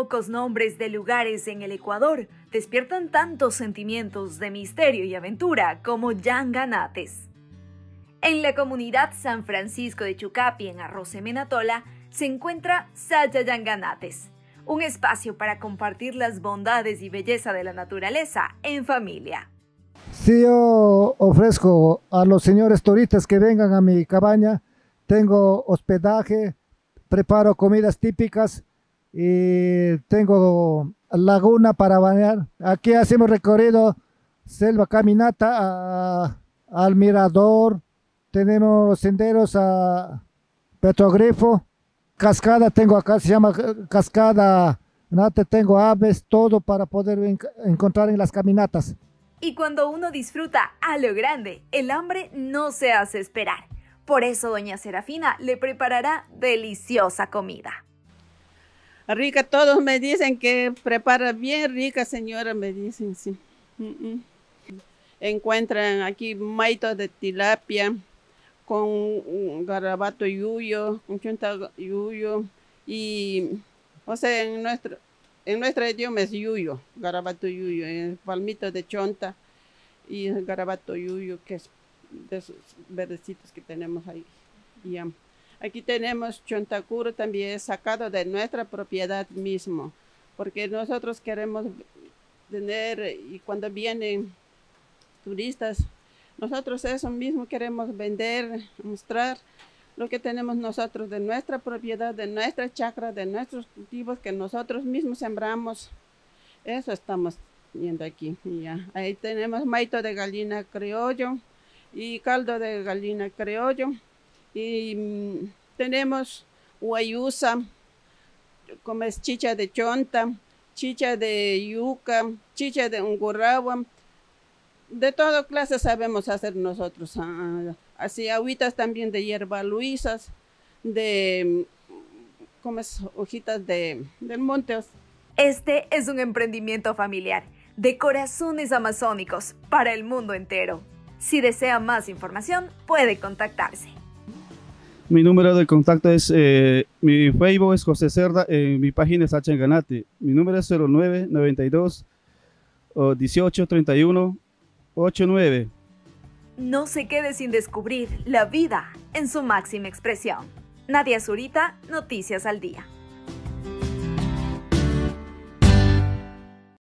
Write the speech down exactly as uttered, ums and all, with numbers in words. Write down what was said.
pocos nombres de lugares en el Ecuador despiertan tantos sentimientos de misterio y aventura como Yanganates. En la comunidad San Francisco de Chucapi, en Arrocemenatola, se encuentra Saya Yanganates, un espacio para compartir las bondades y belleza de la naturaleza en familia. Si yo ofrezco a los señores turistas que vengan a mi cabaña, tengo hospedaje, preparo comidas típicas y tengo laguna para bañar. Aquí hacemos recorrido selva caminata a, al mirador, tenemos senderos a Petrogrifo, cascada tengo acá, se llama cascada, nate, tengo aves, todo para poder en, encontrar en las caminatas. Y cuando uno disfruta a lo grande, el hambre no se hace esperar. Por eso doña Serafina le preparará deliciosa comida. Rica, todos me dicen que prepara bien rica, señora, me dicen, sí. Mm -mm. Encuentran aquí maito de tilapia con garabato yuyo, con chunta yuyo y, o sea, en nuestro, en nuestro idioma es yuyo, garabato yuyo, en palmito de chonta y garabato yuyo, que es de esos verdecitos que tenemos ahí. Y, um, aquí tenemos chontacuro, también es sacado de nuestra propiedad mismo, porque nosotros queremos tener, y cuando vienen turistas, nosotros eso mismo queremos vender, mostrar lo que tenemos nosotros de nuestra propiedad, de nuestra chacra, de nuestros cultivos que nosotros mismos sembramos. Eso estamos viendo aquí. Ya. Ahí tenemos maito de gallina criollo y caldo de gallina criollo. Y mmm, tenemos guayusa, como es chicha de chonta, chicha de yuca, chicha de ungurahua. De toda clase sabemos hacer nosotros. Ah, así agüitas también de hierba luisas, de como es, hojitas de, del monte. Este es un emprendimiento familiar de corazones amazónicos para el mundo entero. Si desea más información, puede contactarse. Mi número de contacto es, eh, mi Facebook es José Cerda, eh, mi página es H Yanganate. Mi número es cero nueve noventa y dos dieciocho treinta y uno ochenta y nueve. No se quede sin descubrir la vida en su máxima expresión. Nadia Zurita, Noticias al Día.